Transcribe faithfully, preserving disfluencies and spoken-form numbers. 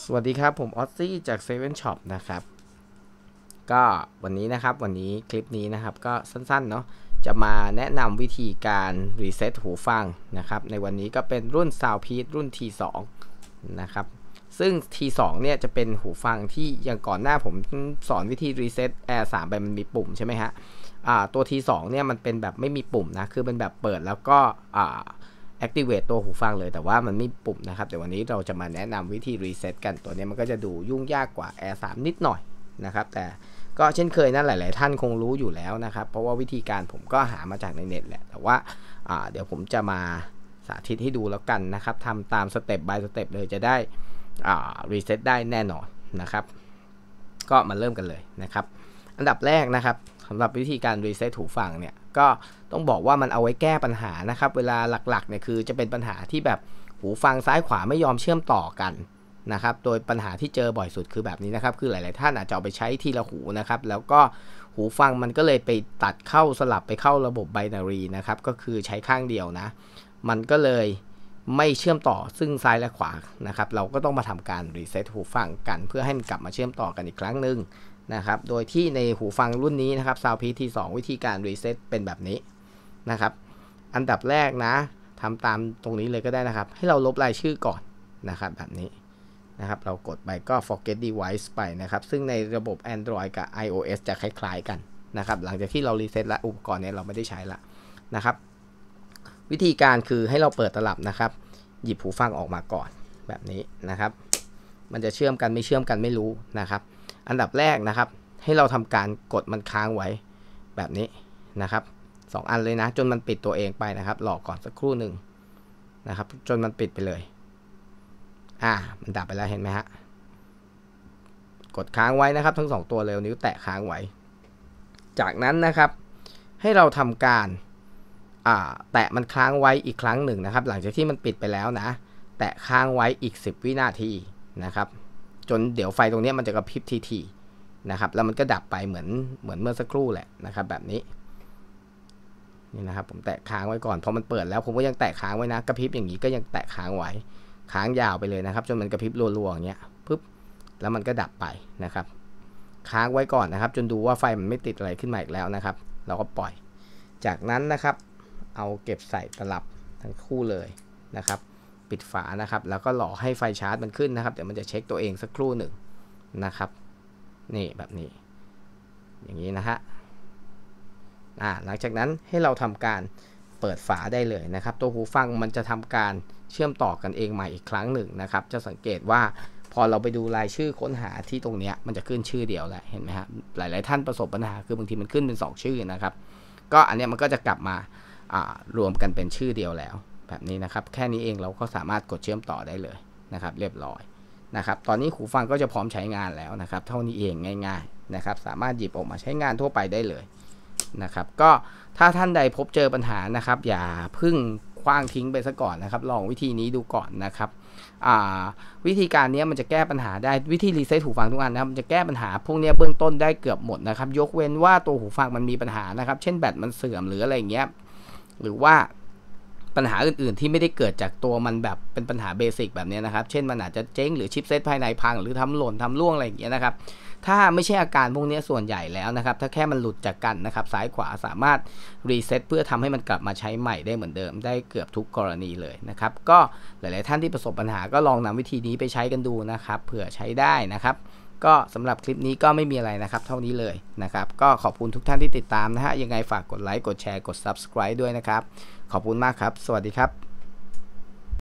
สวัสดีครับผมออสซี่จากเซเว่นช็อปนะครับก็วันนี้นะครับวันนี้คลิปนี้นะครับก็สั้นๆเนาะจะมาแนะนำวิธีการรีเซ็ตหูฟังนะครับในวันนี้ก็เป็นรุ่น Soundpeace รุ่น ที ทู นะครับซึ่ง ที ทู เนี่ยจะเป็นหูฟังที่อย่างก่อนหน้าผมสอนวิธีรีเซ็ต แอร์ ทรี ไปมันมีปุ่มใช่ไหมฮะอ่าตัว ที ทู เนี่ยมันเป็นแบบไม่มีปุ่มนะคือเป็นแบบเปิดแล้วก็อ่าactivate ตัวหูฟังเลยแต่ว่ามันไม่ปุ่มนะครับเดี๋ยววันนี้เราจะมาแนะนำวิธีรีเซ็ตกันตัวนี้มันก็จะดูยุ่งยากกว่า แอร์ ทรี นิดหน่อยนะครับแต่ก็เช่นเคยนะหลายๆท่านคงรู้อยู่แล้วนะครับเพราะว่าวิธีการผมก็หามาจากในเน็ตแหละแต่ว่าเดี๋ยวผมจะมาสาธิตให้ดูแล้วกันนะครับทำตามสเต็ป by สเต็ปเลยจะได้รีเซ็ตได้แน่นอนนะครับก็มาเริ่มกันเลยนะครับอันดับแรกนะครับสำหรับวิธีการรีเซ็ตหูฟังเนี่ยก็ต้องบอกว่ามันเอาไว้แก้ปัญหานะครับเวลาหลักๆเนี่ยคือจะเป็นปัญหาที่แบบหูฟังซ้ายขวาไม่ยอมเชื่อมต่อกันนะครับโดยปัญหาที่เจอบ่อยสุดคือแบบนี้นะครับคือหลายๆท่านอาจจะเอาไปใช้ทีละหูนะครับแล้วก็หูฟังมันก็เลยไปตัดเข้าสลับไปเข้าระบบไบนารีนะครับก็คือใช้ข้างเดียวนะมันก็เลยไม่เชื่อมต่อซึ่งซ้ายและขวานะครับเราก็ต้องมาทำการรีเซ็ตหูฟังกันเพื่อให้มันกลับมาเชื่อมต่อกันอีกครั้งหนึ่งนะครับโดยที่ในหูฟังรุ่นนี้นะครับ Soundpeace ที ทู วิธีการรีเซ็ตเป็นแบบนี้นะครับอันดับแรกนะทำตามตรงนี้เลยก็ได้นะครับให้เราลบรายชื่อก่อนนะครับแบบนี้นะครับเรากดไปก็ forget device ไปนะครับซึ่งในระบบ Android กับ iOS จะคล้ายๆกันนะครับหลังจากที่เรารีเซ็ตแล้วอุปกรณ์นี้เราไม่ได้ใช้ละนะครับวิธีการคือให้เราเปิดตลับนะครับหยิบหูฟังออกมาก่อนแบบนี้นะครับมันจะเชื่อมกันไม่เชื่อมกันไม่รู้นะครับอันดับแรกนะครับให้เราทำการกดมันค้างไว้แบบนี้นะครับสองอันเลยนะจนมันปิดตัวเองไปนะครับรอก่อนสักครู่หนึ่งนะครับจนมันปิดไปเลยอ่ามันดับไปแล้วเห็นไหมฮะกดค้างไว้นะครับทั้งสองตัวเลยนิ้วแตะค้างไว้จากนั้นนะครับให้เราทำการอ่าแตะมันค้างไว้อีกครั้งหนึ่งนะครับหลังจากที่มันปิดไปแล้วนะแตะค้างไว้อีกสิบวินาทีนะครับจนเดี๋ยวไฟตรงนี้มันจะกระพริบทีๆนะครับแล้วมันก็ดับไปเหมือนเหมือนเมื่อสักครู่แหละนะครับแบบนี้นี่นะครับผมแตะค้างไว้ก่อนพอมันเปิดแล้วผมก็ยังแตะค้างไว้นะกระพริบอย่างนี้ก็ยังแตะค้างไว้ค้างยาวไปเลยนะครับจนมันกระพริบรัวๆอย่างเงี้ยปึ๊บแล้วมันก็ดับไปนะครับค้างไว้ก่อนนะครับจนดูว่าไฟมันไม่ติดอะไรขึ้นมาอีกแล้วนะครับเราก็ปล่อยจากนั้นนะครับเอาเก็บใส่ตลับทั้งคู่เลยนะครับปิดฝานะครับแล้วก็รอให้ไฟชาร์จมันขึ้นนะครับเดี๋ยวมันจะเช็คตัวเองสักครู่หนึ่งนะครับนี่แบบนี้อย่างนี้นะฮะอ่าหลังจากนั้นให้เราทำการเปิดฝาได้เลยนะครับตัวหูฟังมันจะทำการเชื่อมต่อกันเองใหม่อีกครั้งหนึ่งนะครับจะสังเกตว่าพอเราไปดูรายชื่อค้นหาที่ตรงนี้มันจะขึ้นชื่อเดียวแหละเห็นไหมฮะหลายๆท่านประสบปัญหาคือบางทีมันขึ้นเป็นสองชื่อนะครับก็อันนี้มันก็จะกลับมารวมกันเป็นชื่อเดียวแล้วแบบนี้นะครับแค่นี้เองเราก็สามารถกดเชื่อมต่อได้เลยนะครับเรียบร้อยนะครับตอนนี้หูฟังก็จะพร้อมใช้งานแล้วนะครับเท่านี้เองง่ายๆนะครับสามารถหยิบออกมาใช้งานทั่วไปได้เลยนะครับก็ถ้าท่านใดพบเจอปัญหานะครับอย่าพึ่งคว้างทิ้งไปซะก่อนนะครับลองวิธีนี้ดูก่อนนะครับวิธีการนี้มันจะแก้ปัญหาได้วิธีรีเซ็ตหูฟังทุกอันนะครับมันจะแก้ปัญหาพวกนี้เบื้องต้นได้เกือบหมดนะครับยกเว้นว่าตัวหูฟังมันมีปัญหานะครับเช่นแบตมันเสื่อมหรืออะไรอย่างเงี้ยหรือว่าปัญหาอื่นๆที่ไม่ได้เกิดจากตัวมันแบบเป็นปัญหาเบสิกแบบนี้นะครับเช่นมันอาจจะเจ๊งหรือชิปเซตภายในพังหรือทำหล่นทำร่วงอะไรอย่างเงี้ยนะครับถ้าไม่ใช่อาการพวกนี้ส่วนใหญ่แล้วนะครับถ้าแค่มันหลุดจากกันนะครับซ้ายขวาสามารถรีเซ็ตเพื่อทำให้มันกลับมาใช้ใหม่ได้เหมือนเดิมได้เกือบทุกกรณีเลยนะครับก็หลายๆท่านที่ประสบปัญหาก็ลองนำวิธีนี้ไปใช้กันดูนะครับเผื่อใช้ได้นะครับก็สำหรับคลิปนี้ก็ไม่มีอะไรนะครับเท่านี้เลยนะครับก็ขอบคุณทุกท่านที่ติดตามนะฮะยังไงฝากกดไลค์กดแชร์กด ซับสไครบ์ ด้วยนะครับขอบคุณมากครับสวัสดีครับ